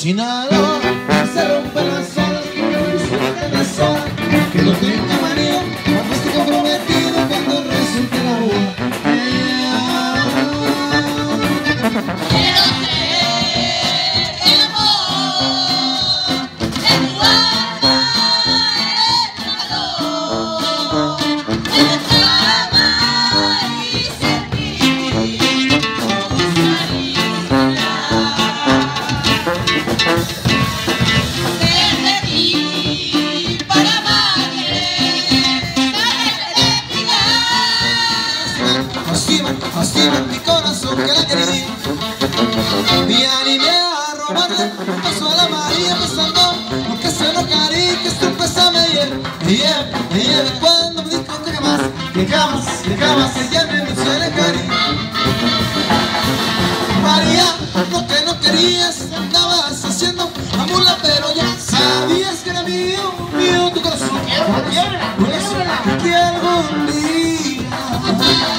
Sinaloa, se rompe las olas, que las olas, que no tenga marido, cuando esté comprometido, cuando resulte la boda. Quiero ser el amor de tu alma, el calor de tu alma y sentir tus caricias. Desde ti para amarte, Lastima mi corazón que la quería. Me animé a robarle un paso a la María pensando porque se enojaría y que su pésame y cuando me di cuenta que jamás ella me alejaría. María, lo que no querías andabas haciendo amula, pero ya sabías que era mío tu corazón. Por eso que algún día